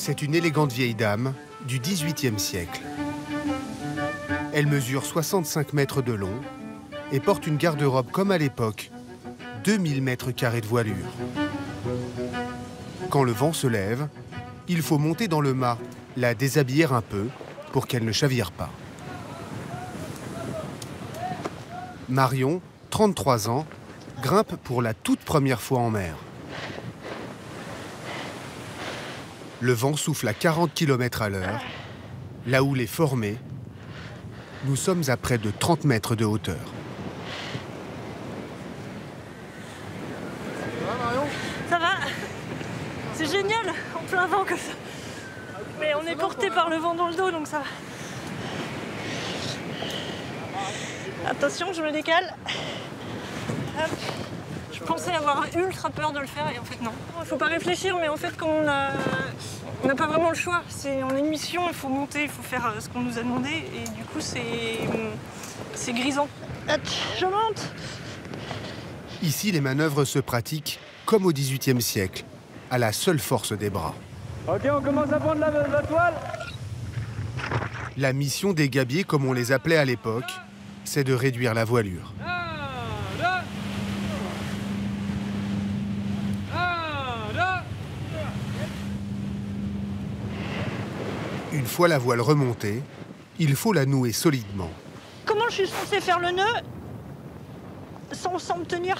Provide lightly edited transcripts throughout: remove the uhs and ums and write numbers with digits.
C'est une élégante vieille dame du XVIIIe siècle. Elle mesure 65 mètres de long et porte une garde-robe comme à l'époque, 2000 mètres carrés de voilure. Quand le vent se lève, il faut monter dans le mât, la déshabiller un peu pour qu'elle ne chavire pas. Marion, 33 ans, grimpe pour la toute première fois en mer. Le vent souffle à 40 km à l'heure. La houle est formée. Nous sommes à près de 30 mètres de hauteur. Ça va, Marion? Ça va. C'est génial, en plein vent comme ça. Mais on est porté par le vent dans le dos, donc ça va. Attention, je me décale. Hop. Je pensais avoir ultra peur de le faire et en fait non. Il faut pas réfléchir, mais en fait quand on n'a pas vraiment le choix. On a une mission, il faut monter, il faut faire ce qu'on nous a demandé et du coup c'est grisant. Hop, je monte. Ici, les manœuvres se pratiquent comme au XVIIIe siècle, à la seule force des bras. Ok, on commence à prendre la toile. La mission des gabiers, comme on les appelait à l'époque, c'est de réduire la voilure. Une fois la voile remontée, il faut la nouer solidement. Comment je suis censée faire le nœud sans me tenir?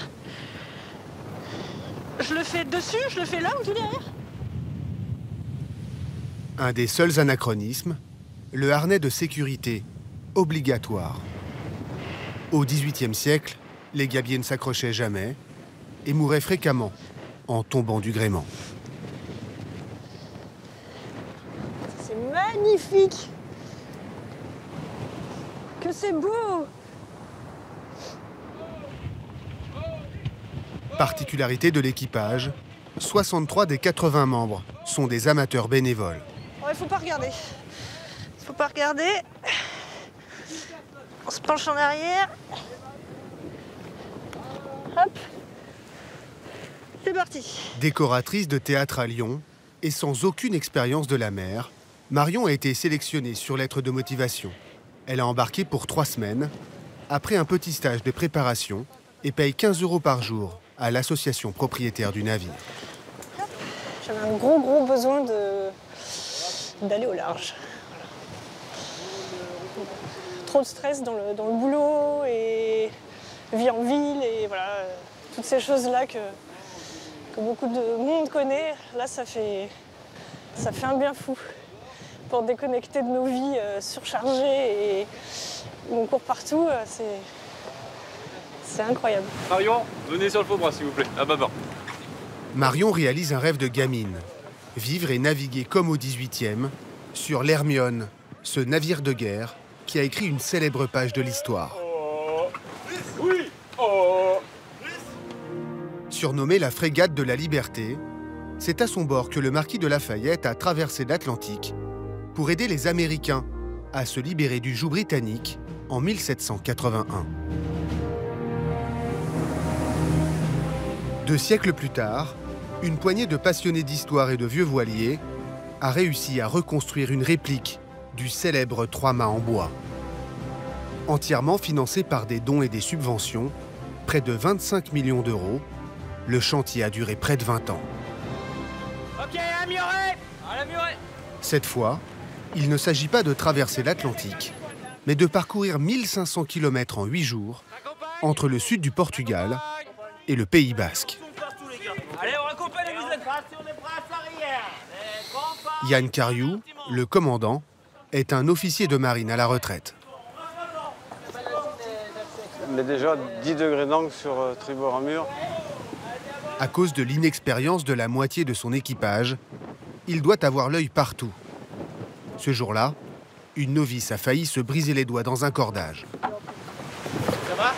Je le fais dessus, je le fais là ou tout derrière? Un des seuls anachronismes, le harnais de sécurité, obligatoire. Au XVIIIe siècle, les gabiers ne s'accrochaient jamais et mouraient fréquemment en tombant du gréement. C'est magnifique! Que c'est beau! Particularité de l'équipage, 63 des 80 membres sont des amateurs bénévoles. Il faut pas regarder. Il faut pas regarder. On se penche en arrière. Hop. C'est parti. Décoratrice de théâtre à Lyon et sans aucune expérience de la mer, Marion a été sélectionnée sur lettre de motivation. Elle a embarqué pour 3 semaines, après un petit stage de préparation, et paye 15 € par jour à l'association propriétaire du navire. J'avais un gros besoin d'aller au large. Trop de stress dans le boulot et vie en ville et voilà, toutes ces choses-là que beaucoup de monde connaît. Là, ça fait un bien fou pour déconnecter de nos vies surchargées et où on court partout. C'est incroyable. Marion, venez sur le faux bras, s'il vous plaît, à bâbord. Marion réalise un rêve de gamine. Vivre et naviguer comme au XVIIIe, sur l'Hermione, ce navire de guerre qui a écrit une célèbre page de l'histoire. Oui. Oh. Surnommée la frégate de la Liberté, c'est à son bord que le marquis de Lafayette a traversé l'Atlantique pour aider les Américains à se libérer du joug britannique en 1781. 2 siècles plus tard, une poignée de passionnés d'histoire et de vieux voiliers a réussi à reconstruire une réplique du célèbre 3-mâts en bois. Entièrement financé par des dons et des subventions, près de 25 millions d'euros, le chantier a duré près de 20 ans. Ok, à Murray. À la Murray. Cette fois, il ne s'agit pas de traverser l'Atlantique, mais de parcourir 1500 km en 8 jours entre le sud du Portugal et le Pays Basque. Allez, on raccompagne les misettes. Yann Cariou, le commandant, est un officier de marine à la retraite. Il y a déjà 10 degrés d'angle sur tribord en mur. À cause de l'inexpérience de la moitié de son équipage, il doit avoir l'œil partout. Ce jour-là, une novice a failli se briser les doigts dans un cordage. Ça va?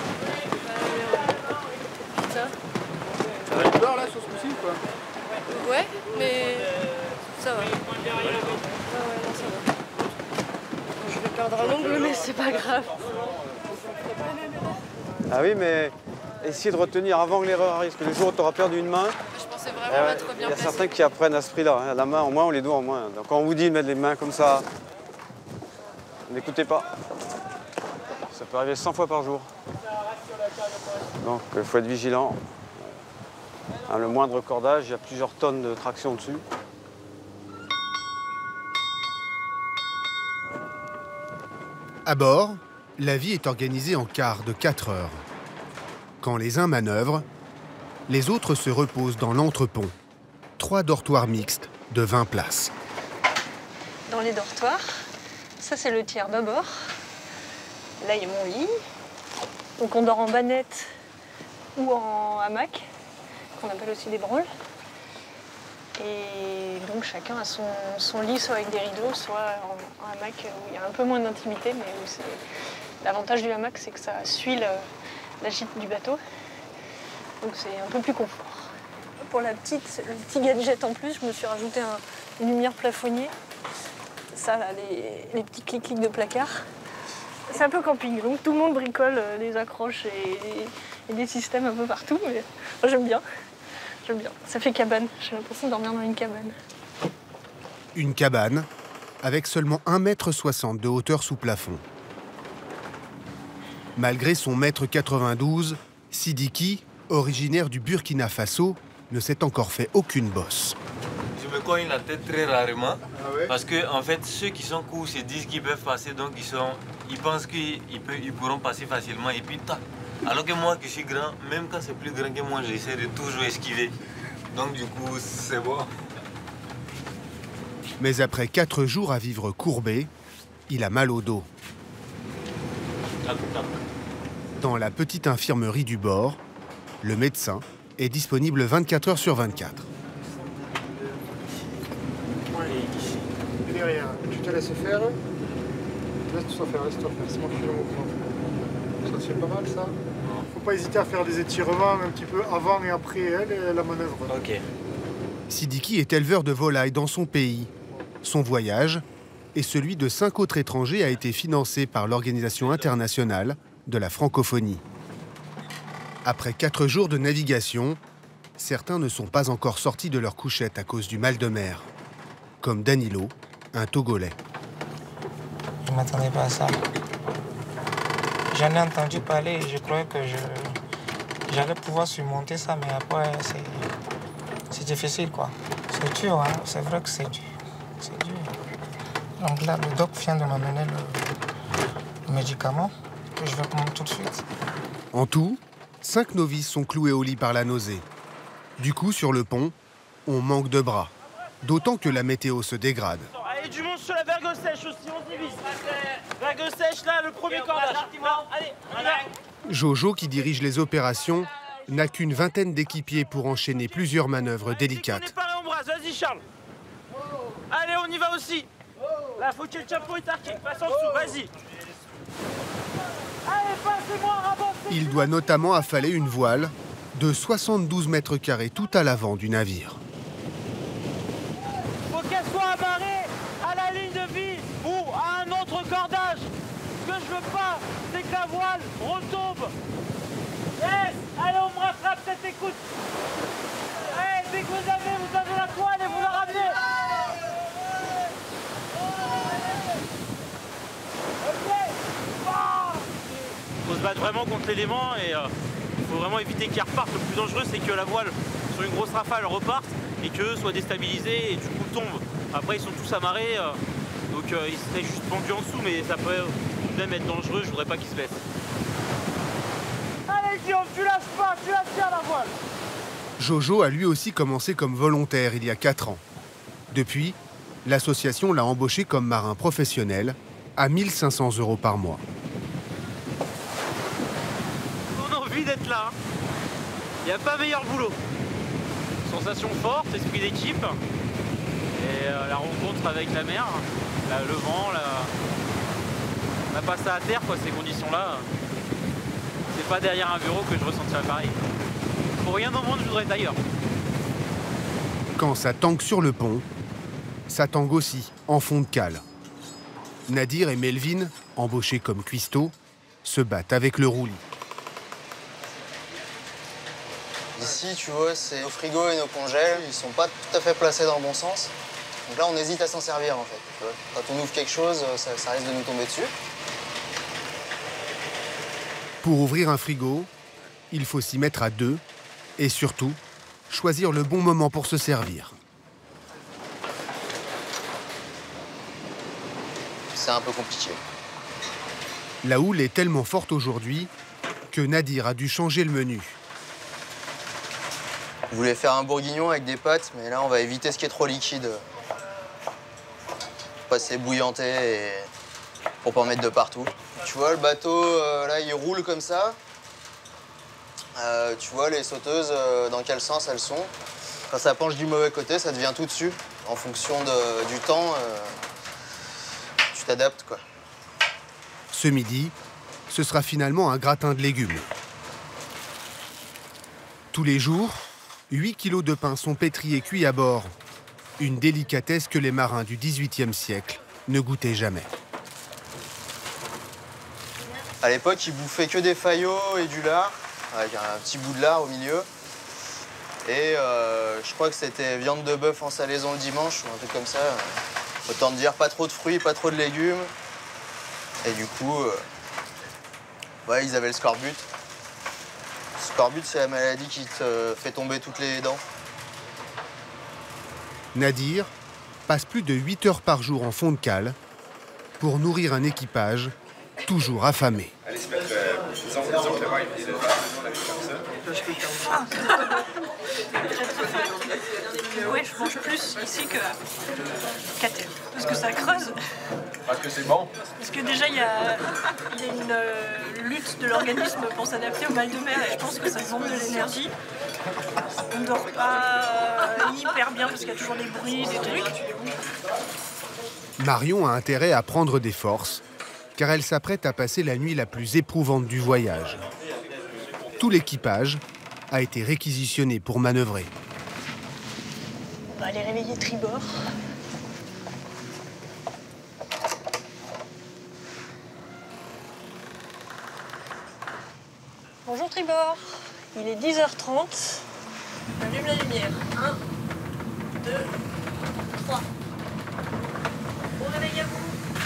Ça va être peur là sur ce coup-ci ou quoi? Ouais, mais ça va. Ah ouais, non, ça va. Je vais perdre un ongle, mais c'est pas grave. Ah oui, mais essayer de retenir avant que l'erreur arrive. Parce que le jour où tu auras perdu une main, Je pensais vraiment mettre bien il y a placé. certains qui apprennent à ce prix-là. Hein. La main en moins, on les doit en moins. Donc quand on vous dit de mettre les mains comme ça, n'écoutez pas. Ça peut arriver 100 fois par jour. Donc il faut être vigilant. Hein, le moindre cordage, il y a plusieurs tonnes de traction dessus. À bord, la vie est organisée en quarts de 4 heures. Quand les uns manœuvrent, les autres se reposent dans l'entrepont. 3 dortoirs mixtes de 20 places. Dans les dortoirs, ça c'est le tiers d'abord. Là il y a mon lit. Donc on dort en bannette ou en hamac, qu'on appelle aussi des branles. Et donc chacun a son lit, soit avec des rideaux, soit en hamac où il y a un peu moins d'intimité, mais où c'est... L'avantage du hamac, c'est que ça suit la gîte du bateau. Donc c'est un peu plus confort. Pour le petit gadget en plus, je me suis rajouté une lumière plafonnier. Ça, là, les petits clics-clics de placard. C'est un peu camping, donc tout le monde bricole des accroches et des systèmes un peu partout, mais moi, j'aime bien. J'aime bien. Ça fait cabane. J'ai l'impression de dormir dans une cabane. Une cabane avec seulement 1,60 m de hauteur sous plafond. Malgré son 1,92 m, Sidiki, originaire du Burkina Faso, ne s'est encore fait aucune bosse. Je me cogne la tête très rarement, Ah ouais? parce que en fait, ceux qui sont courts se disent qu'ils peuvent passer, donc ils pensent qu'ils pourront passer facilement, et puis tac. Alors que moi, qui suis grand, même quand c'est plus grand que moi, j'essaie de toujours esquiver. Donc du coup, c'est bon. Mais après 4 jours à vivre courbé, il a mal au dos. Dans la petite infirmerie du bord, le médecin est disponible 24 heures sur 24. Derrière, tu te laisses faire. Laisse-toi faire, laisse-toi faire. C'est moi qui fais le mouvement. Ça te fait pas mal ça? Faut pas hésiter à faire des étirements un petit peu avant et après la manœuvre. Ok. Sidiki est éleveur de volailles dans son pays. Son voyage et celui de 5 autres étrangers a été financé par l'Organisation internationale de la francophonie. Après 4 jours de navigation, certains ne sont pas encore sortis de leur couchette à cause du mal de mer, comme Danilo, un Togolais. Je ne m'attendais pas à ça. J'en ai entendu parler et je croyais que j'allais pouvoir surmonter ça, mais après, c'est difficile, quoi. C'est dur, hein? C'est vrai que c'est dur. C'est dur. Donc là, le doc vient de m'amener le médicament que je vais prendre tout de suite. En tout, 5 novices sont cloués au lit par la nausée. Du coup, sur le pont, on manque de bras. D'autant que la météo se dégrade. Allez, du monde sur la vergue sèche aussi, on divise. Vergue sèche, là, le premier cordage. Allez, on y va. Jojo, qui dirige les opérations, n'a qu'une vingtaine d'équipiers pour enchaîner plusieurs manœuvres On est délicates. paré en brasse, vas-y Charles. Allez, on y va aussi. Là, faut que le chapeau est arqué. Passe en dessous, vas-y. Allez, passez-moi, avancez. Il doit notamment affaler une voile de 72 mètres carrés tout à l'avant du navire. Faut qu'elle soit amarrée à la ligne de vie ou à un autre cordage. Ce que je veux pas, c'est que la voile retombe. Yes. Allez, on me rattrape cette écoute. Allez, dès que vous avez la toile et vous la ramenez. Faut se battre vraiment contre l'élément et il faut vraiment éviter qu'il reparte. Le plus dangereux, c'est que la voile sur une grosse rafale reparte et qu'eux soient déstabilisés et du coup tombent. Après, ils sont tous amarrés, donc ils seraient juste pendus en dessous, mais ça peut même être dangereux. Je voudrais pas qu'ils se laissent. Allez Guillaume, tu lâches pas, tu lâches bien la voile. Jojo a lui aussi commencé comme volontaire il y a 4 ans. Depuis, l'association l'a embauché comme marin professionnel à 1 500 € par mois. On a envie d'être là. Il n'y a pas meilleur boulot. Sensation forte, esprit d'équipe. Et la rencontre avec la mer, le vent, la passe à terre, quoi, ces conditions-là. C'est pas derrière un bureau que je ressentirais pareil. Pour rien au monde, je voudrais être ailleurs. Quand ça tangue sur le pont, ça tangue aussi en fond de cale. Nadir et Melvin, embauchés comme cuistots, se battent avec le roulis. Ici, tu vois, c'est nos frigos et nos congèles, ils sont pas tout à fait placés dans le bon sens. Donc là, on hésite à s'en servir, en fait. Tu vois. Quand on ouvre quelque chose, ça risque de nous tomber dessus. Pour ouvrir un frigo, il faut s'y mettre à deux et surtout, choisir le bon moment pour se servir. C'est un peu compliqué. La houle est tellement forte aujourd'hui que Nadir a dû changer le menu. On voulait faire un bourguignon avec des pâtes, mais là, on va éviter ce qui est trop liquide. Passer bouillanté et pour pas en mettre de partout. Tu vois, le bateau, là, il roule comme ça. Tu vois, les sauteuses, dans quel sens elles sont. Quand ça penche du mauvais côté, ça devient tout dessus. En fonction du temps, tu t'adaptes, quoi. Ce midi, ce sera finalement un gratin de légumes. Tous les jours, 8 kilos de pain sont pétris et cuits à bord. Une délicatesse que les marins du XVIIIe siècle ne goûtaient jamais. À l'époque, ils bouffaient que des faillots et du lard, avec un petit bout de lard au milieu. Et je crois que c'était viande de bœuf en salaison le dimanche, ou un truc comme ça. Autant te dire, pas trop de fruits, pas trop de légumes. Et du coup, ouais, ils avaient le scorbut. Le scorbut, c'est la maladie qui te fait tomber toutes les dents. Nadir passe plus de 8 heures par jour en fond de cale pour nourrir un équipage toujours affamé. Ouais, je mange plus ici qu'à terre. Parce que ça creuse. Parce que c'est bon. Parce que déjà, il y a une lutte de l'organisme pour s'adapter au mal de mer et je pense que ça demande de l'énergie. On ne dort pas hyper bien parce qu'il y a toujours des bruits, des trucs. Marion a intérêt à prendre des forces, car elle s'apprête à passer la nuit la plus éprouvante du voyage. Tout l'équipage a été réquisitionné pour manœuvrer. On va aller réveiller tribord. Bonjour tribord, il est 10h30. Allume la lumière. 1, 2, 3. Bon réveil à vous.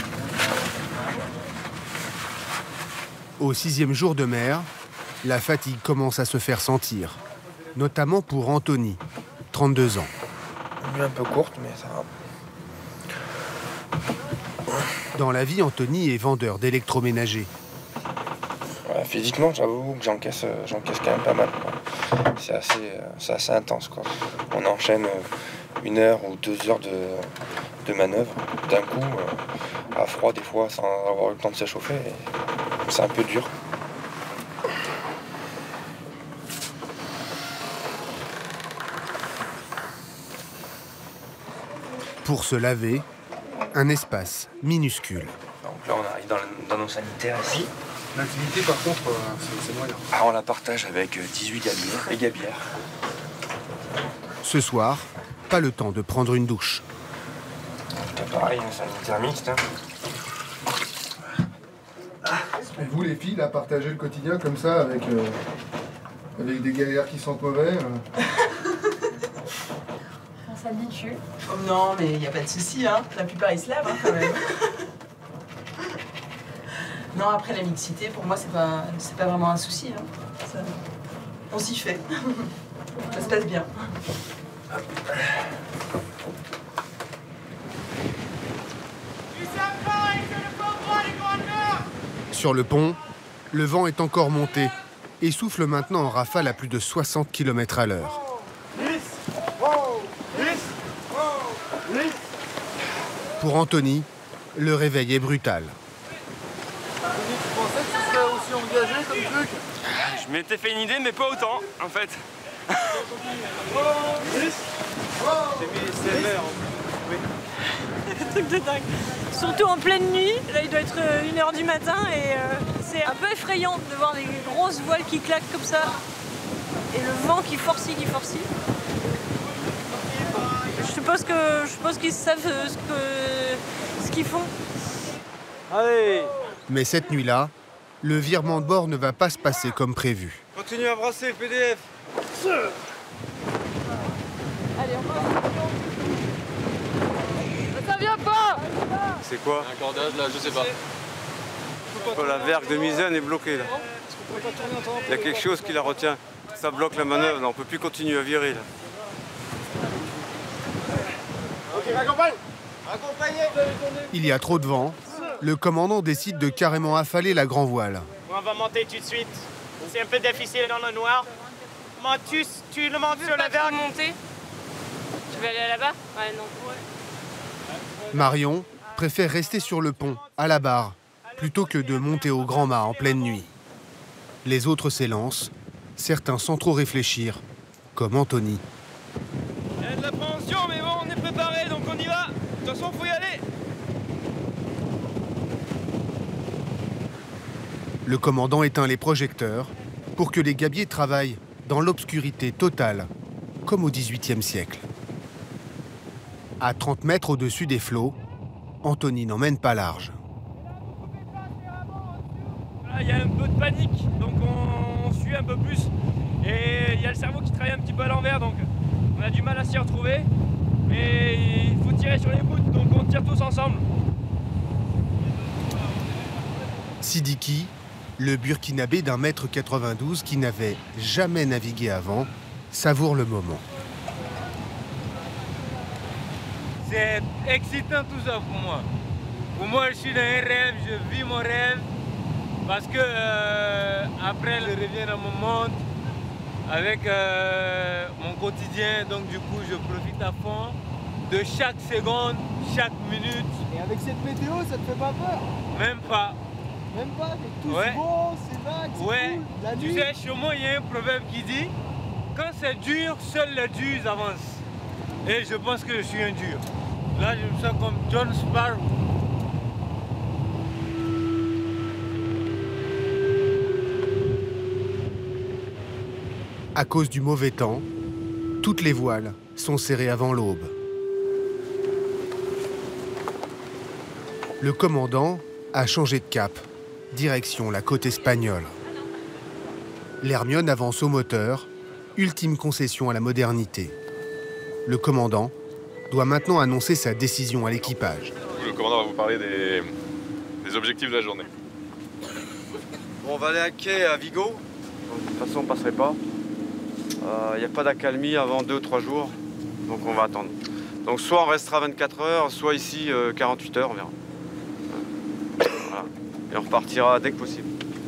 Au 6e jour de mer, la fatigue commence à se faire sentir, notamment pour Anthony, 32 ans. Une nuit un peu courte, mais ça va. Dans la vie, Anthony est vendeur d'électroménager. Ouais, physiquement, j'avoue que j'encaisse quand même pas mal, quoi. C'est assez intense, quoi. On enchaîne 1 heure ou 2 heures de manœuvre d'un coup, à froid des fois, sans avoir eu le temps de s'échauffer. C'est un peu dur. Pour se laver, un espace minuscule. Donc là, on arrive dans nos sanitaires ici. L'activité, par contre, c'est moyen. Ah, on la partage avec 18 gabiers et gabières. Ce soir, pas le temps de prendre une douche. C'est pareil, un sanitaire mixte. Hein. Et vous, les filles, là, partagez le quotidien comme ça avec des galères qui sentent mauvais On s'habitue. Oh non, mais il n'y a pas de souci, hein. La plupart, ils se lavent, hein, quand même. Non, après, la mixité, pour moi, c'est pas vraiment un souci. Hein. On s'y fait. Ça se passe bien. Sur le pont, le vent est encore monté et souffle maintenant en rafale à plus de 60 km à l'heure. Pour Anthony, le réveil est brutal. Tu pensais que tu serais aussi engagé comme truc? Je m'étais fait une idée, mais pas autant, en fait. Truc de dingue. Surtout en pleine nuit, là il doit être 1h du matin et c'est un peu effrayant de voir des grosses voiles qui claquent comme ça et le vent qui forcit. Je suppose qu'ils savent ce qu'ils font. Allez! Mais cette nuit-là, le virement de bord ne va pas se passer comme prévu. Continue à brasser le PDF. Allez, on va. Ça vient pas. C'est quoi? Un cordage là, je sais pas. La vergue de misaine est bloquée là. Il y a quelque chose qui la retient. Ça bloque la manœuvre, là. On peut plus continuer à virer là. Ok, raccompagne. Il y a trop de vent. Le commandant décide de carrément affaler la grand voile. On va monter tout de suite. C'est un peu difficile dans le noir. Tu le montes sur la vergue. Monter. Tu veux aller là-bas? Ouais, non. Marion préfère rester sur le pont, à la barre, plutôt que de monter au grand mât en pleine nuit. Les autres s'élancent, certains sans trop réfléchir, comme Anthony. Il y a de l'appréhension, mais bon, on est préparé, donc on y va. De toute façon, faut y aller. Le commandant éteint les projecteurs pour que les gabiers travaillent dans l'obscurité totale, comme au XVIIIe siècle. À 30 mètres au-dessus des flots, Anthony n'emmène pas large. Là, il y a un peu de panique, donc on suit un peu plus. Et il y a le cerveau qui travaille un petit peu à l'envers, donc on a du mal à s'y retrouver. Mais il faut tirer sur les bouts, donc on tire tous ensemble. Sidiki, le burkinabé d'un mètre 92 qui n'avait jamais navigué avant, savoure le moment. C'est excitant tout ça pour moi. Pour moi, je suis dans un rêve, je vis mon rêve. Parce que après, je reviens dans mon monde avec mon quotidien. Donc du coup, je profite à fond de chaque seconde, chaque minute. Et avec cette météo, ça te fait pas peur? Même pas. Même pas? C'est tout beau, c'est vague, c'est cool. La nuit. Tu sais, chez moi, il y a un proverbe qui dit quand c'est dur, seuls les durs avancent. Et je pense que je suis un dur. Là, je me sens comme John Sparrow. À cause du mauvais temps, toutes les voiles sont serrées avant l'aube. Le commandant a changé de cap, direction la côte espagnole. L'Hermione avance au moteur, ultime concession à la modernité. Le commandant doit maintenant annoncer sa décision à l'équipage. Le commandant va vous parler des objectifs de la journée. Bon, on va aller à quai à Vigo. De toute façon, on ne passerait pas. Il n'y a pas d'accalmie avant 2-3 jours, donc on va attendre. Donc soit on restera 24 heures, soit ici 48 heures, on verra. Voilà. Et on repartira dès que possible.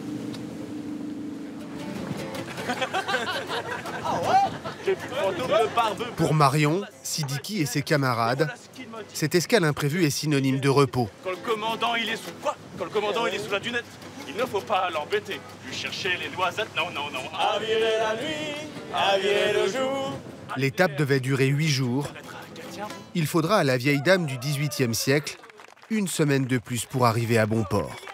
Pour Marion, Sidiki et ses camarades, cette escale imprévue est synonyme de repos. Quand le commandant il est sous quoi? Quand le commandant il est sous la dunette, il ne faut pas l'embêter. Lui chercher les noisettes, non. À virer la nuit, à virer le jour. L'étape devait durer 8 jours. Il faudra à la vieille dame du XVIIIe siècle une semaine de plus pour arriver à bon port.